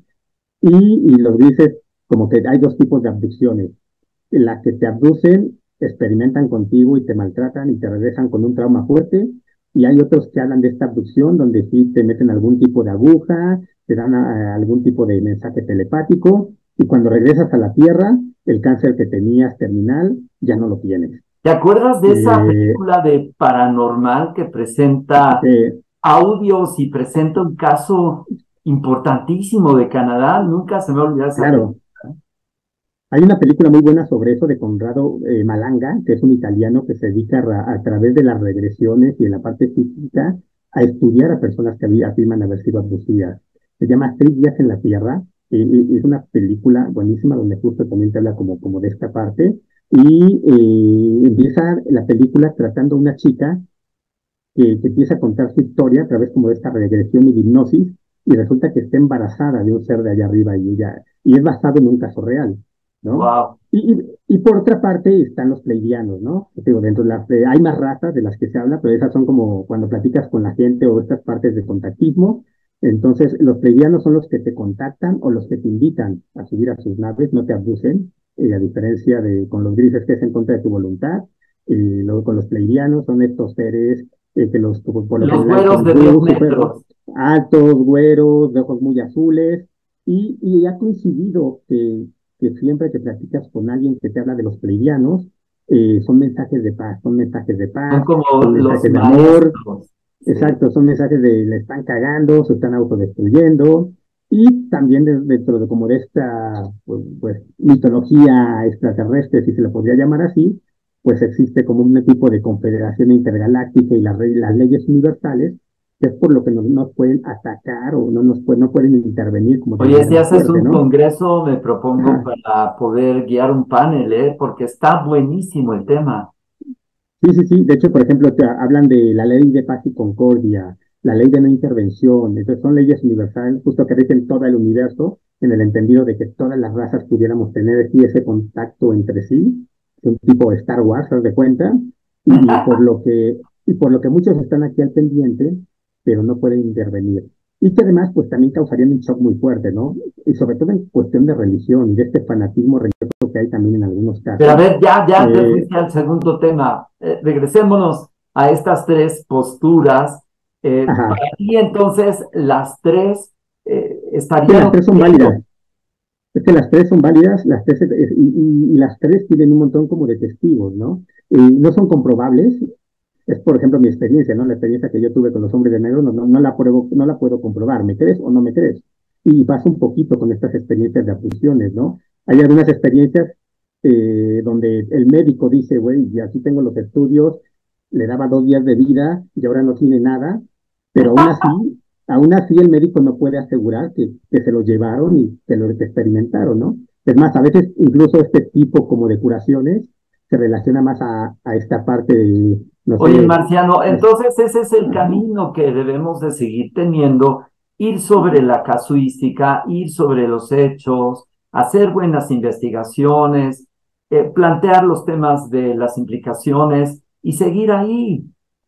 Y los grises, como que hay dos tipos de abducciones. Las que te abducen, experimentan contigo y te maltratan y te regresan con un trauma fuerte. Y hay otros que hablan de esta abducción donde sí te meten algún tipo de aguja, te dan algún tipo de mensaje telepático y cuando regresas a la Tierra, el cáncer que tenías terminal ya no lo tienes. ¿Te acuerdas de esa Eh, película de paranormal que presenta eh, audios y presenta un caso importantísimo de Canadá? Nunca se me olvidó esa película. claro, hay una película muy buena sobre eso de Conrado Malanga, que es un italiano que se dedica a través de las regresiones y en la parte física a estudiar a personas que afirman haber sido abducidas. Se llama 3 días en la Tierra, y es una película buenísima donde justo también te habla como de esta parte. Y empieza la película tratando a una chica que empieza a contar su historia a través como de esta regresión y de hipnosis, y resulta que está embarazada de un ser de allá arriba y es basado en un caso real, ¿no? Wow. Y por otra parte están los pleidianos, ¿no? Digo, hay más razas de las que se habla, pero esas son como cuando platicas con la gente o estas partes de contactismo. Entonces, los pleidianos son los que te contactan o los que te invitan a subir a sus naves, no te abusen, a diferencia de con los grises que es en contra de tu voluntad. Y luego con los pleidianos son estos seres que por lo Los general güeros son de 10 súper metros. altos, güeros, de ojos muy azules, y ha coincidido que siempre que platicas con alguien que te habla de los pleidianos, son mensajes de paz, son mensajes de Son paz, como son los mensajes de amor, maestros. Sí. exacto, son mensajes de le están cagando, se están autodestruyendo, y también dentro de como de esta pues, mitología extraterrestre, si se le podría llamar así, pues existe como un tipo de confederación intergaláctica y las leyes universales, que es por lo que no nos pueden atacar o no pueden intervenir como de Oye, manera si haces fuerte, un ¿no? congreso, me propongo Ajá. para poder guiar un panel, ¿eh? Porque está buenísimo el tema. Sí, sí, sí. De hecho, por ejemplo, te hablan de la ley de paz y concordia, la ley de no intervención. Entonces, son leyes universales, justo que rigen todo el universo, en el entendido de que todas las razas pudiéramos tener aquí ese contacto entre sí, un tipo de Star Wars, haz de cuenta, y por lo que muchos están aquí al pendiente, pero no pueden intervenir. Y que además, pues también causarían un shock muy fuerte, ¿no? Y sobre todo en cuestión de religión y de este fanatismo religioso que hay también en algunos Pero a casos. ver, ya te Eh, fuiste al segundo tema. Regresémonos a estas tres posturas. ajá. Para ti, entonces, las tres Que estarían las tres son ocurriendo. válidas. Es que las tres son válidas, las tres, y las tres tienen un montón como de testigos, ¿no? No son comprobables. Es, por ejemplo, mi experiencia, ¿no? La experiencia que yo tuve con los hombres de negro, no la puedo comprobar. ¿Me crees o no me crees? Y pasa un poquito con estas experiencias de abducciones, ¿no? Hay algunas experiencias donde el médico dice, güey, y aquí tengo los estudios, le daba 2 días de vida y ahora no tiene nada, pero aún así el médico no puede asegurar que se lo llevaron y que lo que experimentaron, ¿no? Es más, a veces incluso este tipo como de curaciones se relaciona más a esta parte de, no Oye, sé, Marciano, es- entonces ese es el ajá. camino que debemos de seguir teniendo, ir sobre la casuística, ir sobre los hechos, hacer buenas investigaciones, plantear los temas de las implicaciones y seguir ahí.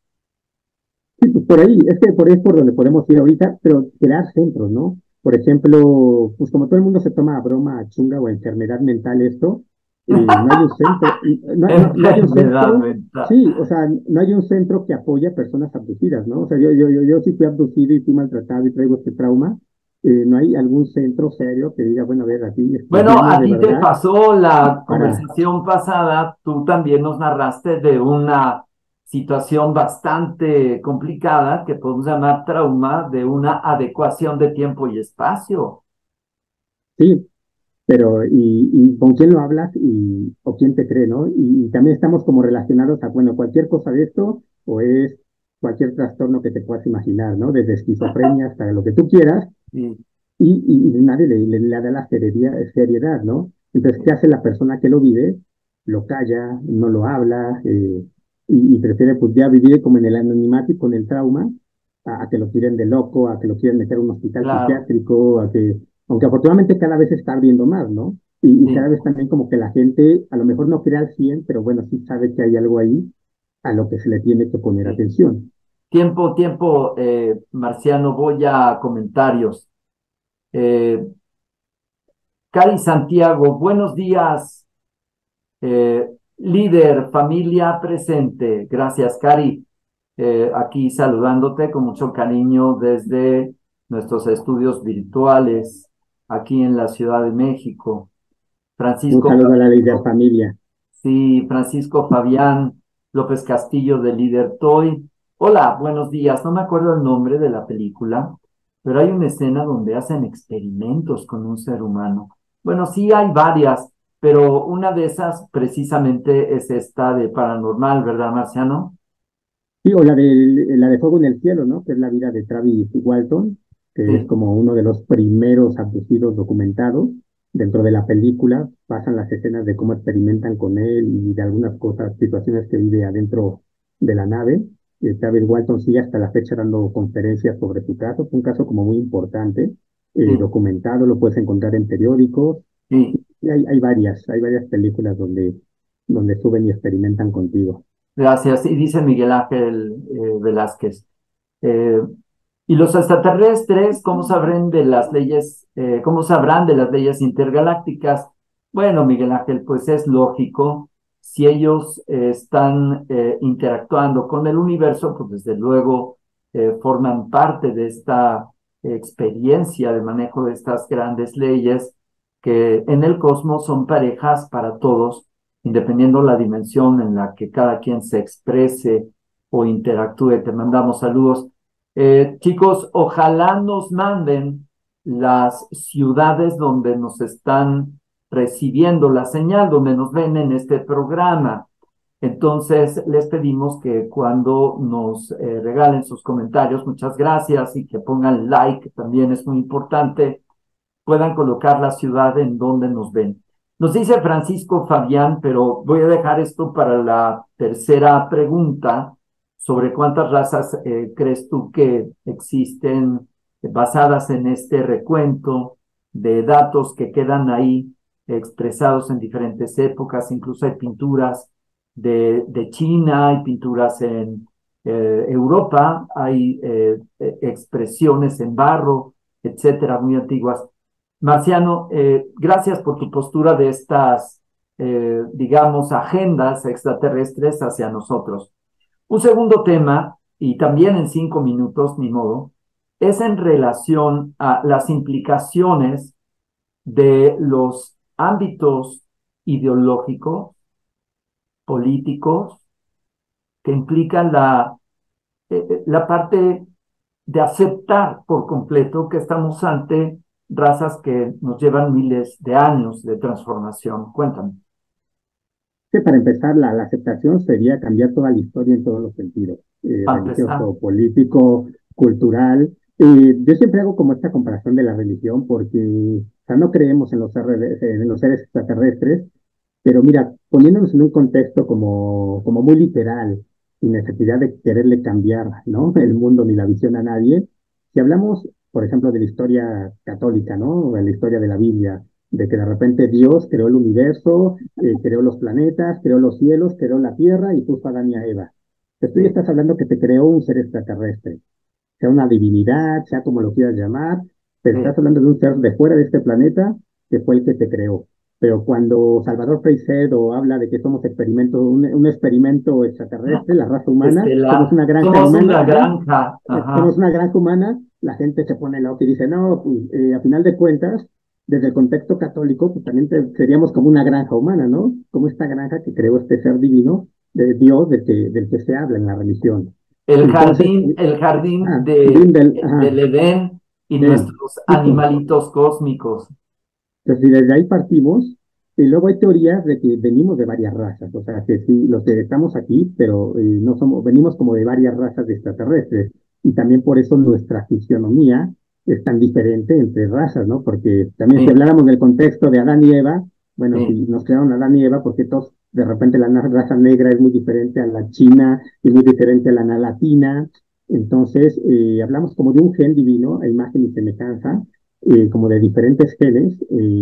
Sí, pues por ahí, es que por ahí es por donde podemos ir ahorita, pero crear centros, ¿no? Por ejemplo, pues como todo el mundo se toma a broma, a chunga o a enfermedad mental esto, no hay un centro, no hay un Enfermedad centro, mental. sí, o sea, no hay un centro que apoye a personas abducidas, ¿no? O sea, yo sí fui abducido y fui maltratado y traigo este trauma. No hay algún centro serio que diga, bueno, a ver, aquí Bueno, estudiemos a de ti te verdad pasó la para. conversación pasada, tú también nos narraste de una situación bastante complicada que podemos llamar trauma de una adecuación de tiempo y espacio. Sí, pero y con quién lo hablas o quién te cree, ¿no? Y también estamos como relacionados a, bueno, cualquier cosa de esto o es cualquier trastorno que te puedas imaginar, ¿no? Desde esquizofrenia hasta lo que tú quieras Sí, y nadie le da la seriedad, ¿no? Entonces, ¿qué hace la persona que lo vive? Lo calla, no lo habla y prefiere pues ya vivir como en el anonimato y con el trauma a que lo tiren de loco, a que lo quieran meter a un hospital claro, psiquiátrico, aunque afortunadamente cada vez se está abriendo más, ¿no? Y cada sí. vez también como que la gente a lo mejor no cree al 100 pero bueno, sí sabe que hay algo ahí a lo que se le tiene que poner Sí. atención. Tiempo, Marciano, voy a comentarios. Eh, Cari Santiago, buenos días, líder, familia presente. Gracias, Cari. Aquí saludándote con mucho cariño desde nuestros estudios virtuales aquí en la Ciudad de México. Un Francisco saludo a la ley de familia. Sí, Francisco Fabián López Castillo de Líder Toy. Hola, buenos días. No me acuerdo el nombre de la película, pero hay una escena donde hacen experimentos con un ser humano. Bueno, sí hay varias, pero una de esas precisamente es esta de Paranormal, ¿verdad, Marciano? Sí, o la de Fuego en el Cielo, ¿no? Que es la vida de Travis Walton, que es Sí, como uno de los primeros abducidos documentados. Dentro de la película pasan las escenas de cómo experimentan con él y de algunas cosas, situaciones que vive adentro de la nave. Travis Walton sigue hasta la fecha dando conferencias sobre su caso. Fue un caso como muy importante, sí, documentado, lo puedes encontrar en periódicos. sí. Y hay varias películas donde suben y experimentan contigo. Gracias. Y dice Miguel Ángel Velázquez. Eh, ¿Y los extraterrestres cómo sabrán de las leyes, cómo sabrán de las leyes intergalácticas? Bueno, Miguel Ángel, pues es lógico. Si ellos están interactuando con el universo, pues desde luego forman parte de esta experiencia de manejo de estas grandes leyes que en el cosmos son parejas para todos, independiendo la dimensión en la que cada quien se exprese o interactúe. Te mandamos saludos. Chicos, ojalá nos manden las ciudades donde nos están recibiendo la señal, donde nos ven en este programa. Entonces, les pedimos que cuando nos regalen sus comentarios, muchas gracias, y que pongan like, también es muy importante, puedan colocar la ciudad en donde nos ven. Nos dice Francisco Fabián, pero voy a dejar esto para la tercera pregunta, sobre cuántas razas crees tú que existen basadas en este recuento de datos que quedan ahí expresados en diferentes épocas. Incluso hay pinturas de China, hay pinturas en Europa, hay expresiones en barro, etcétera, muy antiguas. Marciano, gracias por tu postura de estas, digamos, agendas extraterrestres hacia nosotros. Un segundo tema, y también en 5 minutos, ni modo, es en relación a las implicaciones de los ámbitos ideológicos, políticos, que implican la parte de aceptar por completo que estamos ante razas que nos llevan miles de años de transformación. Cuéntame. Que para empezar, la aceptación sería cambiar toda la historia en todos los sentidos, Para empezar, religioso, político, cultural. Yo siempre hago como esta comparación de la religión porque, o sea, no creemos en los seres extraterrestres, pero mira, poniéndonos en un contexto como muy literal, sin necesidad de quererle cambiar, ¿no? El mundo ni la visión a nadie, si hablamos, por ejemplo, de la historia católica, ¿no? De la historia de la Biblia, de que de repente Dios creó el universo, creó los planetas, creó los cielos, creó la tierra y puso a Adán y a Eva. Entonces tú ya sí, estás hablando que te creó un ser extraterrestre, sea una divinidad, sea como lo quieras llamar, pero sí, estás hablando de un ser de fuera de este planeta que fue el que te creó. Pero cuando Salvador Freixedo habla de que somos un experimento extraterrestre, la raza humana, somos estelar. una granja Somos humana, una ajá, granja. somos Ajá. una granja humana, la gente se pone loca y dice, no, pues a final de cuentas, desde el contexto católico, pues también seríamos como una granja humana, ¿no? Como esta granja que creó este ser divino de Dios del que se habla en la religión. Entonces, El jardín Grindel, del ajá, Edén y Ven, nuestros justo. animalitos cósmicos. Entonces, si desde ahí partimos, y luego hay teorías de que venimos de varias razas, o sea, que sí, los que estamos aquí, pero no somos, venimos como de varias razas de extraterrestres, y también por eso nuestra fisionomía es tan diferente entre razas, ¿no? Porque también si Sí, habláramos del contexto de Adán y Eva, bueno, sí, si nos crearon Adán y Eva, porque todos, de repente la raza negra es muy diferente a la china, es muy diferente a la latina, entonces hablamos como de un gen divino, a imagen y semejanza, como de diferentes genes,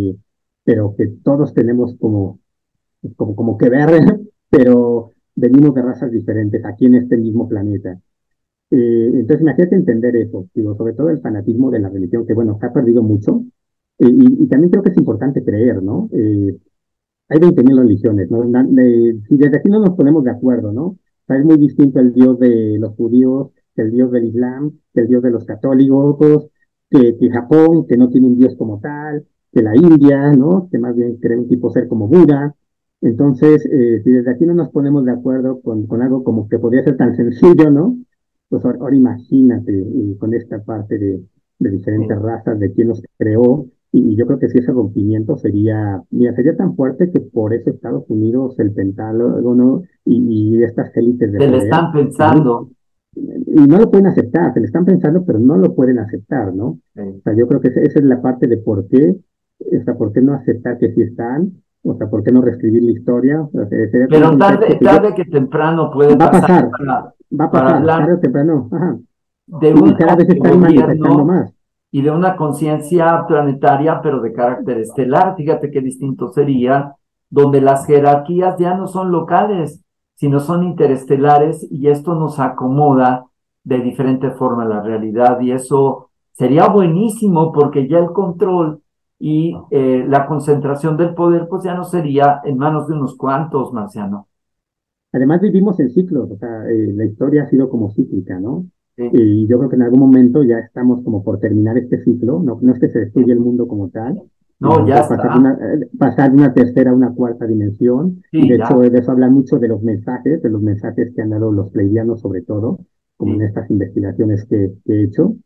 pero que todos tenemos como que ver, pero venimos de razas diferentes aquí en este mismo planeta. Entonces, imagínate entender eso, digo, sobre todo el fanatismo de la religión, que bueno, se ha perdido mucho, y también creo que es importante creer, ¿no? Hay 20.000 religiones, ¿no? Si desde aquí no nos ponemos de acuerdo, ¿no? O sea, es muy distinto el Dios de los judíos, que el Dios del Islam, que el Dios de los católicos, que Japón, que no tiene un Dios como tal, que la India, ¿no? Que más bien cree un tipo ser como Buda. Entonces, si desde aquí no nos ponemos de acuerdo con algo como que podría ser tan sencillo, ¿no? Pues ahora imagínate con esta parte de diferentes sí. razas, de quién nos creó, y yo creo que si ese rompimiento sería, mira, sería tan fuerte que por eso Estados Unidos, el Pentágono y estas élites de Se le poder, están no, pensando. y no lo pueden aceptar, se le están pensando, pero no lo pueden aceptar, ¿no? O sea, yo creo que esa es la parte de por qué, o sea, por qué no aceptar que sí están, o sea, por qué no reescribir la historia, o sea, sería como un Pero contexto tarde, que yo, tarde que temprano puede va a pasar pasar, para, va a para pasar, tarde hablar o temprano, ajá, de y un cada vez se están manifestando gobierno más. y de una conciencia planetaria, pero de carácter estelar. Fíjate qué distinto sería, donde las jerarquías ya no son locales, sino son interestelares y esto nos acomoda de diferente forma a la realidad y eso sería buenísimo porque ya el control y la concentración del poder pues ya no sería en manos de unos cuantos, Marciano. Además vivimos en ciclos, o sea, la historia ha sido como cíclica, ¿no? Sí, Y yo creo que en algún momento ya estamos como por terminar este ciclo, no, no es que se destruya sí. el mundo como tal, sino a lo No, ya mejor está. pasar de una tercera a una cuarta dimensión, y Sí, ya. de eso hablan mucho de los mensajes que han dado los pleidianos sobre todo, como en Sí, estas investigaciones que he hecho,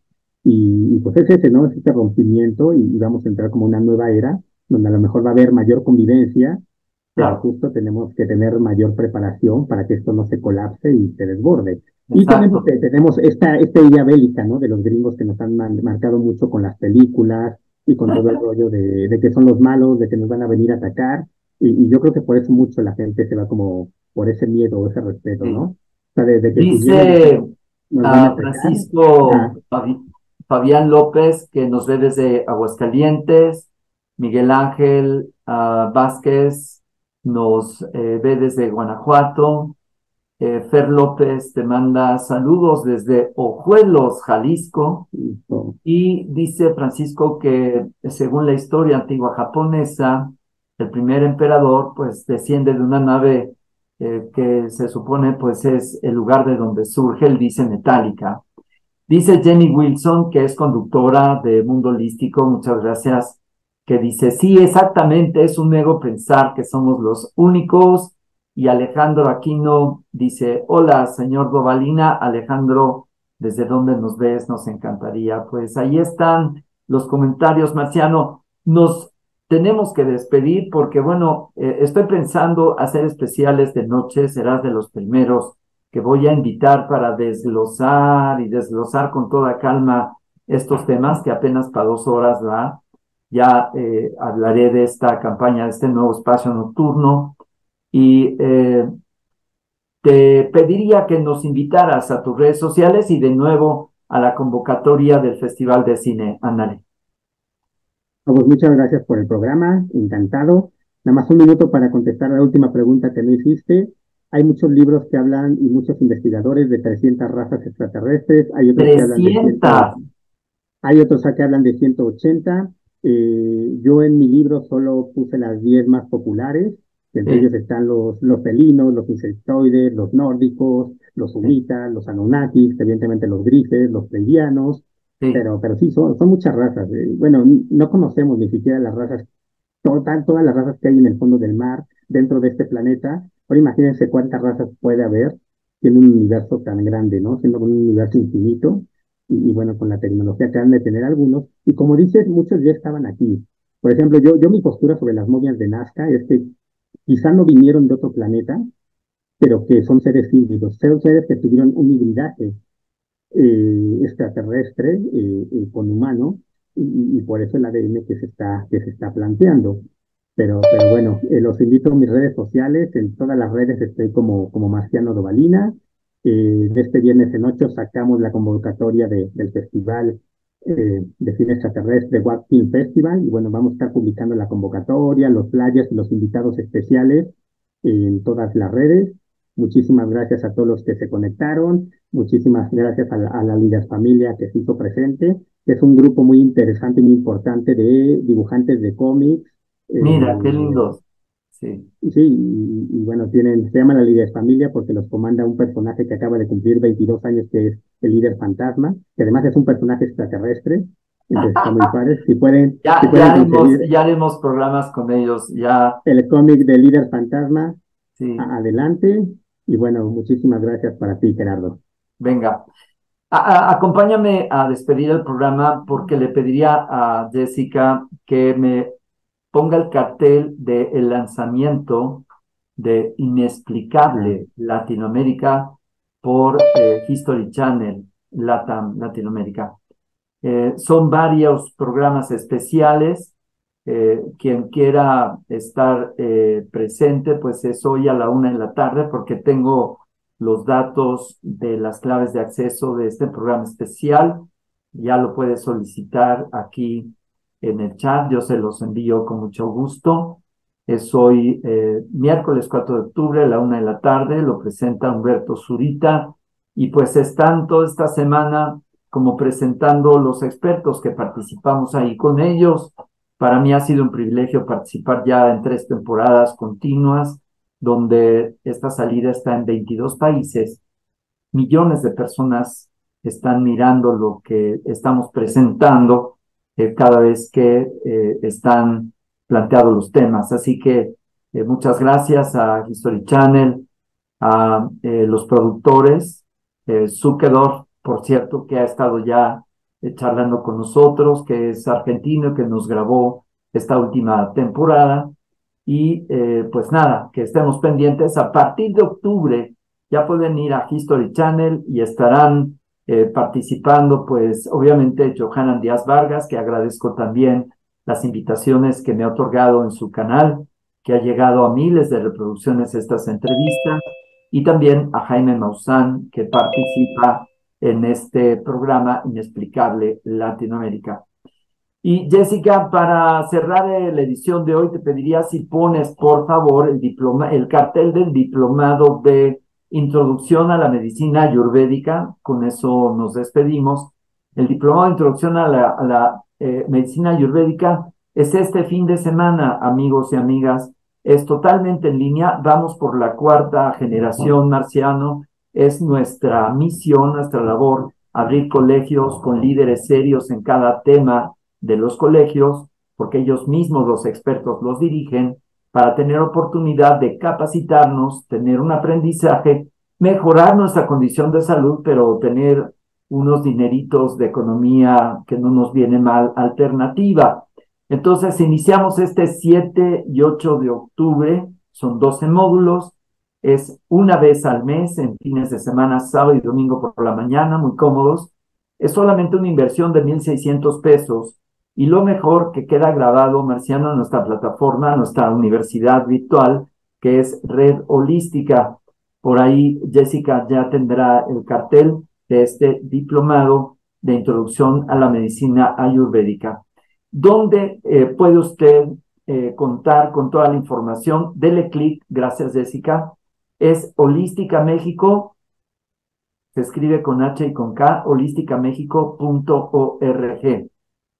y pues es ese, ¿no? Es este rompimiento y vamos a entrar como una nueva era, donde a lo mejor va a haber mayor convivencia, pero claro. justo tenemos que tener mayor preparación para que esto no se colapse y se desborde. Y también Exacto. tenemos esta idea bélica, ¿no? De los gringos que nos han marcado mucho con las películas y con todo el rollo de que son los malos, de que nos van a venir a atacar. Y yo creo que por eso mucho la gente se va como por ese miedo o ese respeto, ¿no? Sí. O sea, desde que si vienen aquí Dice nos van a a atacar. Francisco Ah, Fabián López, que nos ve desde Aguascalientes. Miguel Ángel Vázquez nos ve desde Guanajuato. Fer López te manda saludos desde Ojuelos, Jalisco. listo. Y dice Francisco que según la historia antigua japonesa, el primer emperador pues desciende de una nave que se supone pues es el lugar de donde surge el dice metálica. Dice Jenny Wilson, que es conductora de Mundo Holístico, muchas gracias, que dice, sí, exactamente, es un ego pensar que somos los únicos. Y Alejandro Aquino dice, hola, señor Dovalina, Alejandro, ¿desde dónde nos ves? Nos encantaría. Pues ahí están los comentarios, Marciano. Nos tenemos que despedir porque, bueno, estoy pensando hacer especiales de noche, serás de los primeros que voy a invitar para desglosar y desglosar con toda calma estos temas que apenas para 2 horas va. Ya hablaré de esta campaña, de este nuevo espacio nocturno y te pediría que nos invitaras a tus redes sociales y de nuevo a la convocatoria del Festival de Cine. Ándale. Pues muchas gracias por el programa, encantado. Nada más un minuto para contestar la última pregunta que no hiciste. Hay muchos libros que hablan y muchos investigadores de 300 razas extraterrestres, hay otros que hablan de 100, 300. hay otros que hablan de 180. Yo en mi libro solo puse las 10 más populares, que entre Sí, ellos están los felinos, los insectoides, los nórdicos, los sí, sumitas, los anunnakis, evidentemente los grises, los pleidianos, sí, pero sí, son muchas razas. Bueno, no conocemos ni siquiera las razas, todas las razas que hay en el fondo del mar, dentro de este planeta. Ahora imagínense cuántas razas puede haber en un universo tan grande, ¿no? Siendo un universo infinito y bueno, con la tecnología que han de tener algunos. Y como dices, muchos ya estaban aquí. Por ejemplo, yo mi postura sobre las momias de Nazca es que quizá no vinieron de otro planeta, pero que son seres híbridos, son seres que tuvieron un hibridaje extraterrestre con humano, y por eso el ADN que se está planteando. Pero bueno, los invito a mis redes sociales, en todas las redes estoy como Marciano Dovalina. De este viernes en 8 sacamos la convocatoria del Festival de Cine Extraterrestre What Film Festival, y bueno, vamos a estar publicando la convocatoria, los flyers y los invitados especiales en todas las redes. Muchísimas gracias a todos los que se conectaron. Muchísimas gracias a la Líder Familia que se hizo presente. Es un grupo muy interesante y muy importante de dibujantes de cómics. Mira, qué Eh, lindos. Sí. sí, y bueno, se llama la Líder Familia porque los comanda un personaje que acaba de cumplir 22 años, que es el líder fantasma, que además es un personaje extraterrestre. Entonces está muy padre. Si Ya, pueden conseguir ya haremos programas con ellos, ya, el cómic de líder fantasma, sí, adelante. Y bueno, muchísimas gracias para ti, Gerardo. venga. Acompáñame a despedir el programa porque le pediría a Jessica que me ponga el cartel del lanzamiento de Inexplicable Latinoamérica por History Channel Latinoamérica. Son varios programas especiales. Quien quiera estar presente, pues es hoy a la 1 de la tarde, porque tengo los datos de las claves de acceso de este programa especial. Ya lo puede solicitar aquí en el chat, yo se los envío con mucho gusto. Es hoy miércoles 4 de octubre a la 1 de la tarde, lo presenta Humberto Zurita, y pues están toda esta semana como presentando los expertos que participamos ahí con ellos. Para mí ha sido un privilegio participar ya en 3 temporadas continuas, donde esta salida está en 22 países. Millones de personas están mirando lo que estamos presentando cada vez que están planteados los temas. Así que muchas gracias a History Channel, a los productores, Zuckedorf, por cierto, que ha estado ya charlando con nosotros, que es argentino, que nos grabó esta última temporada. Y pues nada, que estemos pendientes. A partir de octubre ya pueden ir a History Channel y estarán participando, pues obviamente Johanan Díaz Vargas, que agradezco también las invitaciones que me ha otorgado en su canal, que ha llegado a miles de reproducciones estas entrevistas, y también a Jaime Maussan, que participa en este programa Inexplicable Latinoamérica. Y Jessica, para cerrar la edición de hoy, te pediría si pones, por favor, el cartel del diplomado de Introducción a la Medicina Ayurvédica. Con eso nos despedimos. El diplomado de Introducción a la Medicina Ayurvédica es este fin de semana, amigos y amigas. Es totalmente en línea. Vamos por la 4ª generación, Marciano. Es nuestra misión, nuestra labor, abrir colegios con líderes serios en cada tema de los colegios, porque ellos mismos, los expertos, los dirigen, para tener oportunidad de capacitarnos, tener un aprendizaje, mejorar nuestra condición de salud, pero tener unos dineritos de economía que no nos viene mal alternativa. Entonces, iniciamos este 7 y 8 de octubre, son 12 módulos, es una vez al mes, en fines de semana, sábado y domingo por la mañana, muy cómodos. Es solamente una inversión de 1,600 pesos. Y lo mejor, que queda grabado, Marciano, en nuestra plataforma, nuestra universidad virtual, que es Red Holística. Por ahí Jessica ya tendrá el cartel de este diplomado de introducción a la medicina ayurvédica, donde puede usted contar con toda la información. Dele clic, gracias Jessica. Es Holística México, se escribe con H y con K, holísticamexico.org.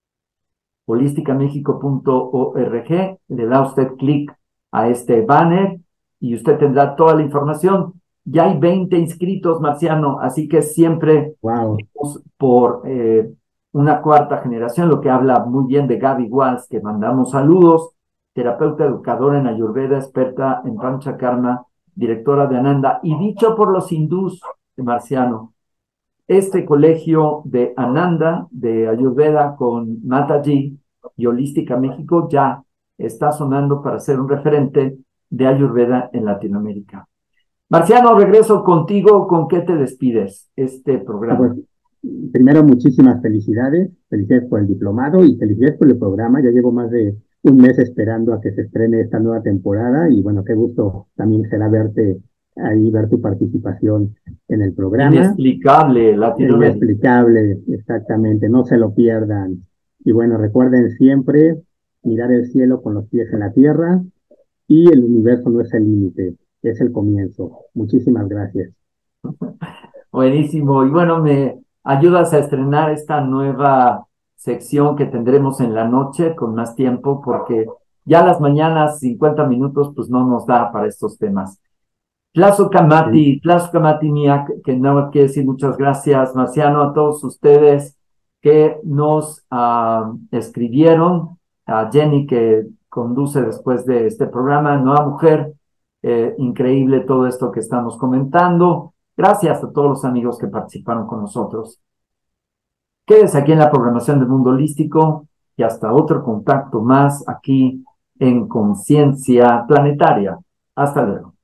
holísticamexico.org, le da usted clic a este banner y usted tendrá toda la información. Ya hay 20 inscritos, Marciano, así que siempre Wow. por una 4ª generación, lo que habla muy bien de Gaby Walsh, que mandamos saludos, terapeuta educadora en Ayurveda, experta en Panchakarma, directora de Ananda, y dicho por los hindús, Marciano, este colegio de Ananda, de Ayurveda con Mataji, y Holística México ya está sonando para ser un referente de Ayurveda en Latinoamérica. Marciano, regreso contigo. ¿Con qué te despides este programa? Pues, primero, muchísimas felicidades. Felicidades por el diplomado y felicidades por el programa. Ya llevo más de un mes esperando a que se estrene esta nueva temporada y bueno, qué gusto también será verte ahí, ver tu participación en el programa. Inexplicable, Latinoamérica. Inexplicable, exactamente. No se lo pierdan. Y bueno, recuerden siempre mirar el cielo con los pies en la tierra y el universo no es el límite, es el comienzo. Muchísimas gracias. Buenísimo. Y bueno, me ayudas a estrenar esta nueva sección que tendremos en la noche con más tiempo, porque ya las mañanas, 50 minutos, pues no nos da para estos temas. Tlazocamati Mía, que no quiere decir muchas gracias, Marciano, a todos ustedes que nos escribieron, a Jenny que conduce después de este programa, Nueva Mujer, increíble todo esto que estamos comentando. Gracias a todos los amigos que participaron con nosotros. Quédese aquí en la programación del Mundo Holístico y hasta otro contacto más aquí en Conciencia Planetaria. Hasta luego.